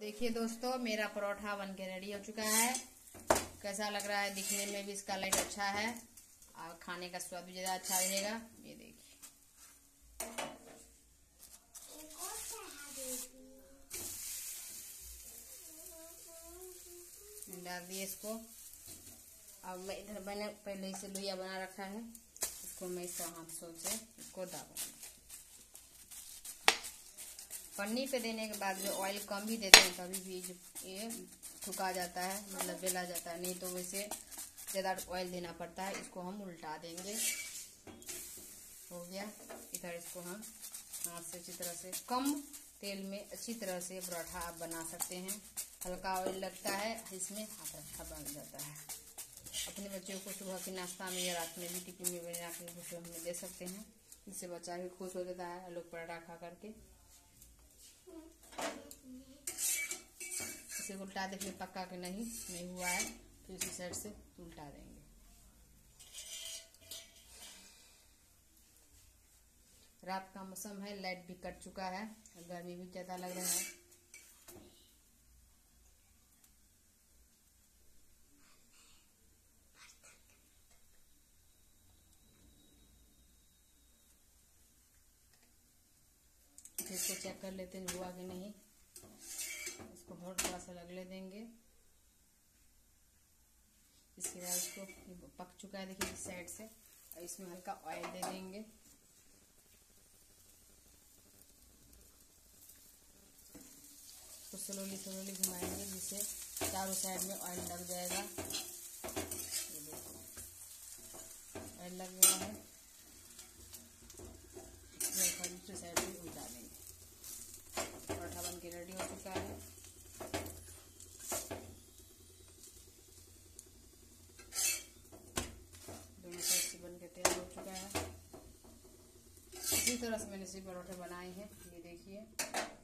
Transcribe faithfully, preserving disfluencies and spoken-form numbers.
देखिए दोस्तों, मेरा परोठा बन के रेडी हो चुका है। कैसा लग रहा है? दिखने में भी इसका लाइट अच्छा है और खाने का स्वाद भी ज़्यादा अच्छा रहेगा। ये देखिए, डाल दिए इसको। अब मैं इधर मैंने पहले से लोइया बना रखा है, इसको मैं इसको हाथों से इसको दाबूंगी। पन्नी पे देने के बाद जो ऑयल कम भी देते हैं कभी भी जो ये ठुका जाता है, मतलब बेला जाता है, नहीं तो वैसे ज़्यादा ऑयल देना पड़ता है। इसको हम उल्टा देंगे। हो गया। इधर इसको हम हाथ से अच्छी तरह से कम तेल में अच्छी तरह से पराठा आप बना सकते हैं। हल्का ऑयल लगता है इसमें, पराठा बन जाता है। अपने बच्चों को सुबह के नाश्ता में या रात में भी टिफिन में बना के कुछ हमें दे सकते हैं। इससे बच्चा भी खुश हो जाता है आलू पराठा खा करके। इसे उल्टा देखिए, पक्का कि नहीं नहीं हुआ है तो इसी साइड से उल्टा देंगे। रात का मौसम है, लाइट भी कट चुका है, गर्मी भी ज्यादा लग रहा है। इसको चेक कर लेते हैं हुआ कि नहीं। इसको और थोड़ा सा लगने देंगे। इसके बाद इसको पक चुका है देखिए इस साइड से, और इसमें हल्का ऑयल दे देंगे। तो स्लोली स्लोली घुमाएंगे जिससे चारों साइड में ऑयल लग जाएगा। ये देखो ऑयल लग गया है। दूसरी साइड भी उल्टा देंगे। पराठा बन के रेडी हो चुका है। दोनों साइड से बन के तैयार हो चुका है। इसी तरह से मैंने इसी पराठे बनाए हैं, ये देखिए।